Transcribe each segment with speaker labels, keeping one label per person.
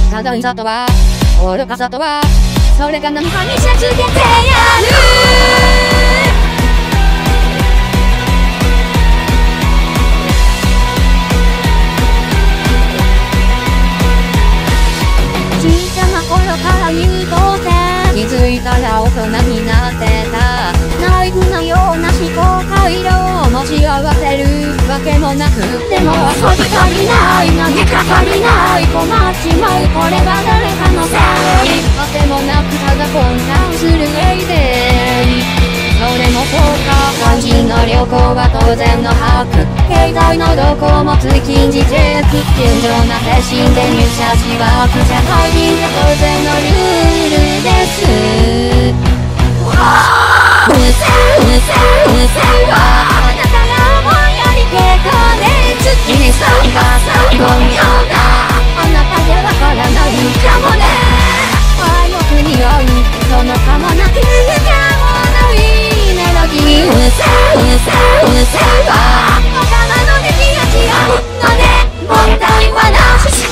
Speaker 1: ただいざとは愚かさとはそれが何かにしつけてやる小さな頃から優等生気づいたら大人になってたナイフのような思考回路を持ち合わせるわけもなくでも遊び足りない何か足りない困っちまうこれは誰かのせいあてもなくただ混乱するエイデンそれもそうか肝心の旅行は当然の把握携帯のどこも通勤時チェック純情な精神で入社しワーク社会人で当然のルールですうせあなたが思いより結構ね好きに参加最後にあなたでわからないかもね愛の国をそのかもなくうせは頭の出来が違うので問題はなし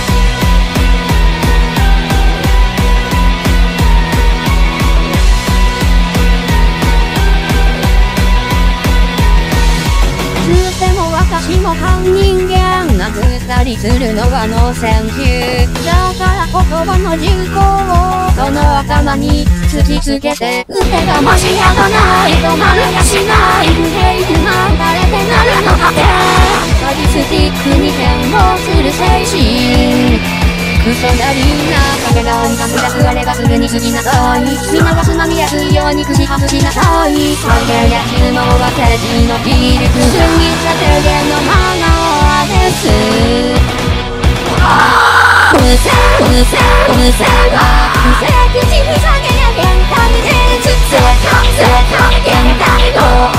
Speaker 1: つっても私も半人間殴ったりするのはノーセンキューだから言葉の重厚をその頭に突きつけてうてがもし宿ない止まるやしない不平不満垂れてなるの果てマジスティックに変貌する精神クソな理由な壁がに隠れすあればすぐに過ぎなさいみんながつまみやすいように口外しなさい影や注文は政治のギルク過ぎた提言のマナーですうせは口ふさげや限界ですせか限界と